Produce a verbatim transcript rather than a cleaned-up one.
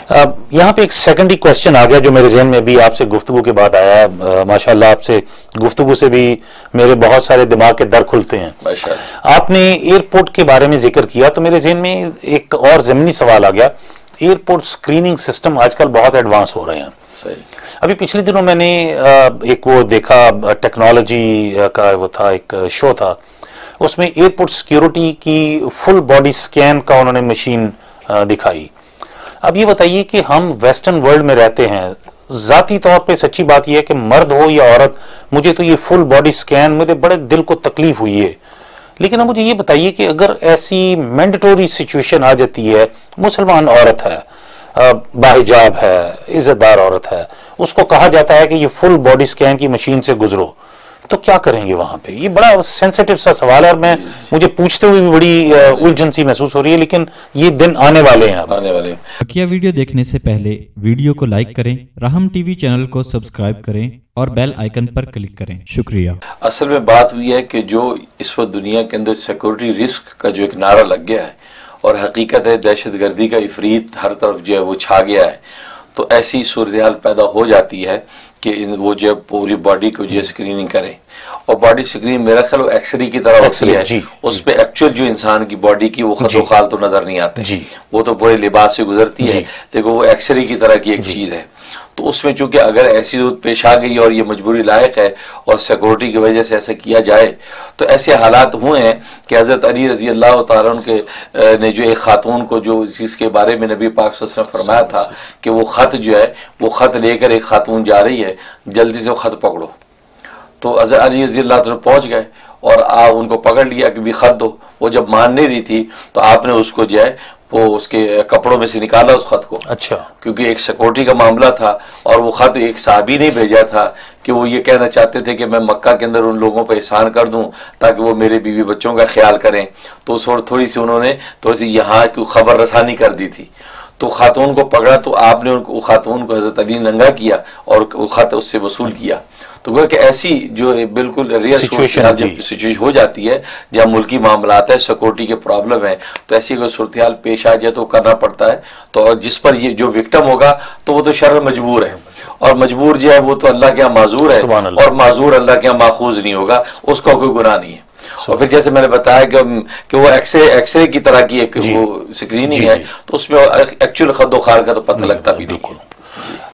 یہاں پہ ایک سیکنڈری کوشچن آ گیا جو میرے ذہن میں بھی آپ سے گفتگو کے بعد آیا. ماشاءاللہ آپ سے گفتگو سے بھی میرے بہت سارے دماغ کے در کھلتے ہیں. آپ نے ایئرپورٹ کے بارے میں ذکر کیا تو میرے ذہن میں ایک اور ضمنی سوال آ گیا. ایئرپورٹ اسکریننگ سسٹم آج کل بہت ایڈوانس ہو رہے ہیں. ابھی پچھلے دنوں میں نے ایک وہ دیکھا ٹیکنالوجی کا وہ تھا ایک شو تھا, اس میں ایئرپورٹ سیکیورٹی کی فل باڈی سکین کا انہوں نے مشین دکھائی. اب یہ بتائیے کہ ہم ویسٹرن ورلڈ میں رہتے ہیں, ذاتی طور پہ سچی بات یہ ہے کہ مرد ہو یا عورت, مجھے تو یہ فل باڈی سکین میرے بڑے دل کو تکلیف ہوئی ہے. لیکن اب مجھے یہ بتائیے کہ اگر ایسی مینڈیٹوری سچویشن آ جاتی ہے, مسلمان عورت ہے, باحجاب ہے, عزت دار عورت ہے, اس کو کہا جاتا ہے کہ یہ فل باڈی سکین کی مشین سے گزرو, تو کیا کریں گے وہاں پہ؟ یہ بڑا سینسیٹیو سا سوال ہے اور میں مجھے پوچھتے ہوئے بھی بڑی الجھن سی محسوس ہو رہی ہے, لیکن یہ دن آنے والے ہیں. آنے والے ہیں. بقیہ ویڈیو دیکھنے سے پہلے ویڈیو کو لائک کریں, رحم ٹی وی چینل کو سبسکرائب کریں اور بیل آئیکن پر کلک کریں. شکریہ. اصل میں بات ہوئی ہے کہ جو اس وقت دنیا کے اندر سیکورٹی رسک کا جو ایک نعرہ لگ گیا ہے اور حقیقت ہے دہشت گردی کا افریت ہر طرف جو ہے وہ چھا گیا ہے, تو ایسی صورتحال پیدا ہو جاتی ہے کہ وہ جو پوری باڈی کو جو اسکریننگ کرے. اور باڈی اسکرین میرا خیال وہ ایکس رے کی طرح ہوتی ہے, اس پہ ایکچوئل جو انسان کی باڈی کی وہ خط و خال تو نظر نہیں آتے, وہ تو پورے لباس سے گزرتی ہے, لیکن وہ ایکس رے کی طرح کی ایک چیز ہے. تو اس میں چونکہ اگر ایسی ضرورت پیش آ گئی اور یہ مجبوری لائق ہے اور سیکورٹی کی وجہ سے ایسا کیا جائے, تو ایسے حالات ہوئے ہیں کہ حضرت علی رضی اللہ تعالیٰ عنہ کے نے جو ایک خاتون کو جو چیز کے بارے میں نبی پاک صلی اللہ علیہ وسلم نے فرمایا تھا کہ وہ خط جو ہے وہ خط لے کر ایک خاتون جا رہی ہے, جلدی سے وہ خط پکڑو. تو حضرت علی رضی اللہ تعالیٰ پہنچ گئے اور آپ ان کو پکڑ لیا کہ بھی خط دو. وہ جب مان نہیں رہی تھی تو آپ نے اس کو جو ہے وہ اس کے کپڑوں میں سے نکالا اس خط کو. اچھا. کیونکہ ایک سیکورٹی کا معاملہ تھا اور وہ خط ایک صحابی نے بھیجا تھا کہ وہ یہ کہنا چاہتے تھے کہ میں مکہ کے اندر ان لوگوں پہ احسان کر دوں تاکہ وہ میرے بیوی بچوں کا خیال کریں. تو اس وقت تھوڑی سی انہوں نے تھوڑی سی یہاں کی خبر رسانی کر دی تھی. تو خاتون کو پکڑا تو آپ نے ان کو خاتون کو حضرت علی ننگا کیا اور وہ خط اس سے وصول کیا. تو گویا کہ ایسی جو بالکل ریئل صورتحال جب سچویشن ہو جاتی ہے جہاں ملکی معاملات ہے, سیکورٹی کے پرابلم ہے, تو ایسی کوئی صورتحال پیش آ جائے تو کرنا پڑتا ہے. تو جس پر یہ جو وکٹم ہوگا تو وہ تو شرع مجبور ہے, اور مجبور جو ہے وہ تو اللہ کے یہاں معذور ہے, اور معذور اللہ کے یہاں ماخوذ نہیں ہوگا, اس کا کوئی گناہ نہیں ہے. اور پھر جیسے میں نے بتایا کہ وہ ایکس رے ایکس رے کی طرح کی ایک وہ اسکریننگ ہے, تو اس میں ایکچوئل خد و خال کا تو پتہ لگتا بھی نہیں.